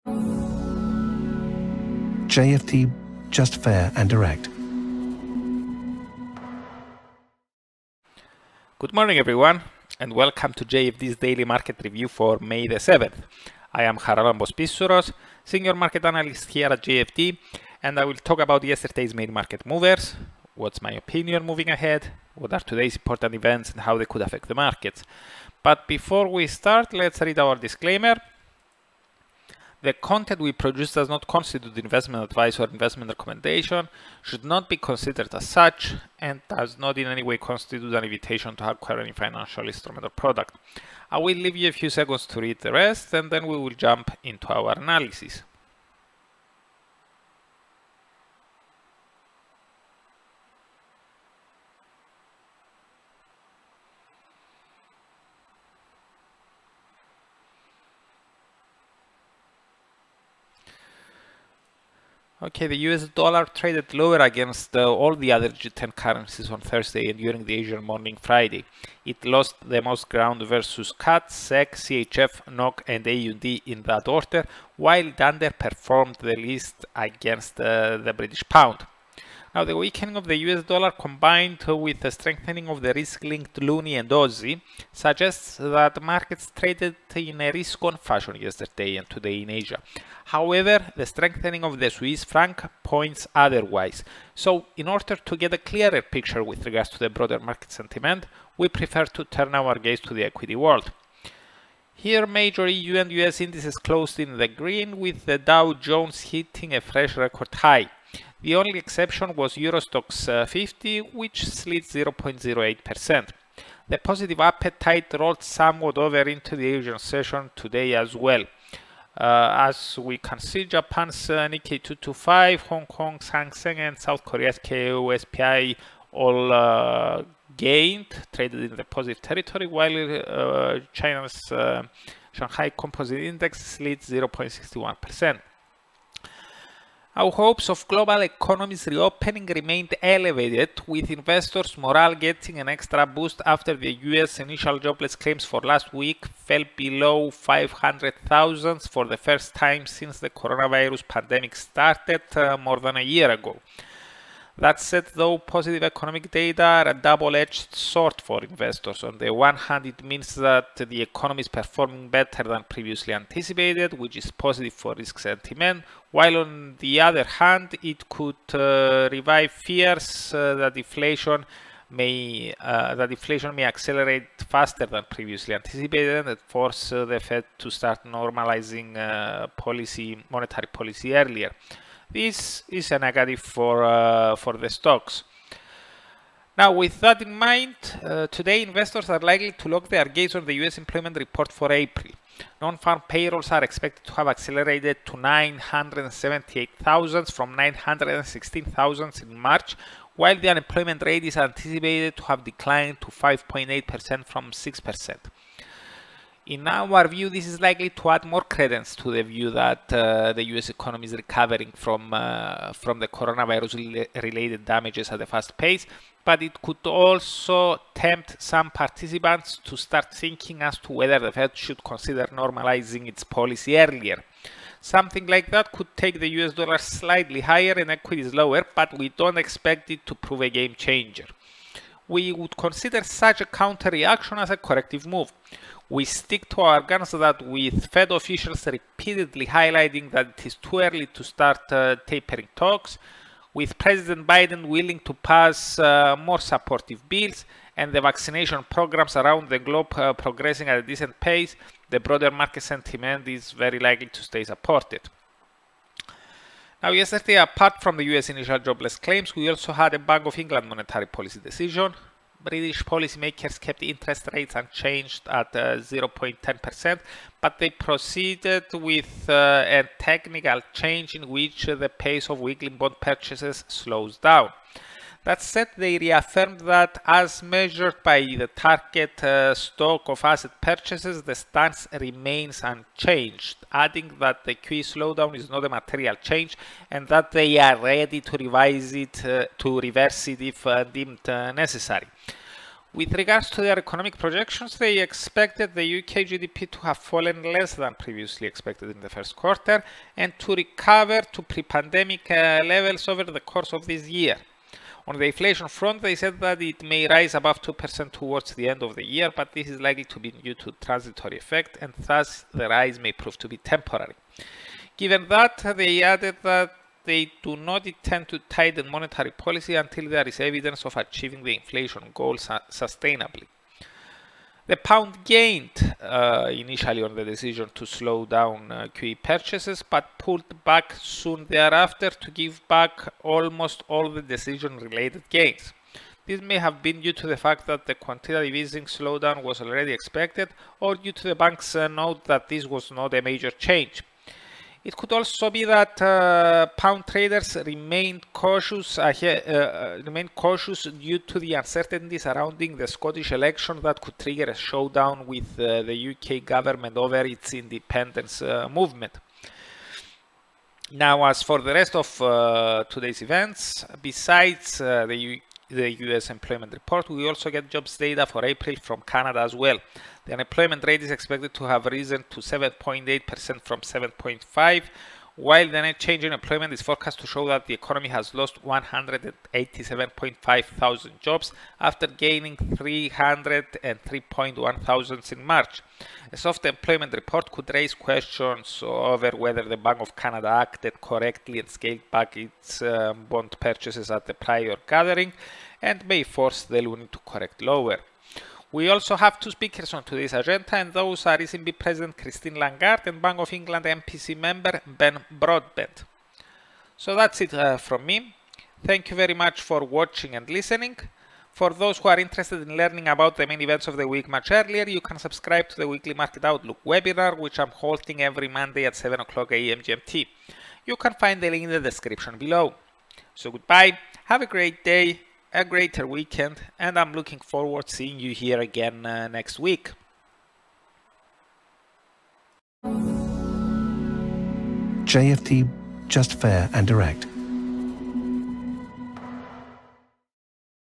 JFD, just fair and direct. Good morning everyone, and welcome to JFD's daily market review for May the 7th. I am Charalambos Pissouros, senior market analyst here at JFD, and I will talk about yesterday's main market movers, what's my opinion moving ahead, what are today's important events and how they could affect the markets. But before we start, let's read our disclaimer. The content we produce does not constitute investment advice or investment recommendation, should not be considered as such, and does not in any way constitute an invitation to acquire any financial instrument or product. I will leave you a few seconds to read the rest, and then we will jump into our analysis. Okay, the US dollar traded lower against all the other G10 currencies on Thursday and during the Asian morning Friday. It lost the most ground versus CAD, SEK, CHF, NOK and AUD in that order, while it underperformed the least against the British pound. Now, the weakening of the US dollar combined with the strengthening of the risk-linked Loonie and Aussie suggests that markets traded in a risk-on fashion yesterday and today in Asia. However, the strengthening of the Swiss franc points otherwise. So, in order to get a clearer picture with regards to the broader market sentiment, we prefer to turn our gaze to the equity world. Here, major EU and US indices closed in the green, with the Dow Jones hitting a fresh record high. The only exception was Eurostoxx 50, which slid 0.08%. The positive appetite rolled somewhat over into the Asian session today as well. As we can see, Japan's Nikkei 225, Hong Kong's Hang Seng and South Korea's KOSPI all gained, traded in the positive territory, while China's Shanghai Composite Index slid 0.61%. Our hopes of global economies reopening remained elevated, with investors' morale getting an extra boost after the US initial jobless claims for last week fell below 500,000 for the first time since the coronavirus pandemic started more than a year ago. That said, though, positive economic data are a double-edged sword for investors. On the one hand, it means that the economy is performing better than previously anticipated, which is positive for risk sentiment, while on the other hand, it could revive fears that inflation may accelerate faster than previously anticipated and force the Fed to start normalizing monetary policy earlier. This is a negative for the stocks. Now, with that in mind, today investors are likely to lock their gaze on the US employment report for April. Non-farm payrolls are expected to have accelerated to 978,000 from 916,000 in March, while the unemployment rate is anticipated to have declined to 5.8% from 6%. In our view, this is likely to add more credence to the view that the US economy is recovering from the coronavirus-related damages at a fast pace, but it could also tempt some participants to start thinking as to whether the Fed should consider normalizing its policy earlier. Something like that could take the US dollar slightly higher and equities lower, but we don't expect it to prove a game changer. We would consider such a counter-reaction as a corrective move. We stick to our guns that, with Fed officials repeatedly highlighting that it is too early to start tapering talks, with President Biden willing to pass more supportive bills and the vaccination programs around the globe progressing at a decent pace, the broader market sentiment is very likely to stay supported. Now, yesterday, apart from the US initial jobless claims, we also had a Bank of England monetary policy decision. British policymakers kept interest rates unchanged at 0.10%, but they proceeded with a technical change in which the pace of weekly bond purchases slows down. That said, they reaffirmed that, as measured by the target stock of asset purchases, the stance remains unchanged, adding that the QE slowdown is not a material change and that they are ready to reverse it if deemed necessary. With regards to their economic projections, they expected the UK GDP to have fallen less than previously expected in the first quarter and to recover to pre-pandemic levels over the course of this year. On the inflation front, they said that it may rise above 2% towards the end of the year, but this is likely to be due to transitory effect, and thus the rise may prove to be temporary. Given that, they added that they do not intend to tighten monetary policy until there is evidence of achieving the inflation goal sustainably. The pound gained initially on the decision to slow down QE purchases, but pulled back soon thereafter to give back almost all the decision-related gains. This may have been due to the fact that the quantitative easing slowdown was already expected, or due to the bank's note that this was not a major change. It could also be that pound traders remained cautious due to the uncertainty surrounding the Scottish election that could trigger a showdown with the UK government over its independence movement. Now, as for the rest of today's events, besides the US employment report, we also get jobs data for April from Canada as well. The unemployment rate is expected to have risen to 7.8% from 7.5%, while the net change in employment is forecast to show that the economy has lost 187.5 thousand jobs after gaining 303.1 thousand in March. A soft employment report could raise questions over whether the Bank of Canada acted correctly and scaled back its bond purchases at the prior gathering, and may force the loonie to correct lower. We also have two speakers on today's agenda, and those are ECB President Christine Lagarde and Bank of England MPC member Ben Broadbent. So that's it from me. Thank you very much for watching and listening. For those who are interested in learning about the main events of the week much earlier, you can subscribe to the Weekly Market Outlook webinar, which I'm holding every Monday at 7 o'clock AM GMT. You can find the link in the description below. So goodbye, have a great day, a greater weekend, and I'm looking forward to seeing you here again next week. JFT, just fair and direct.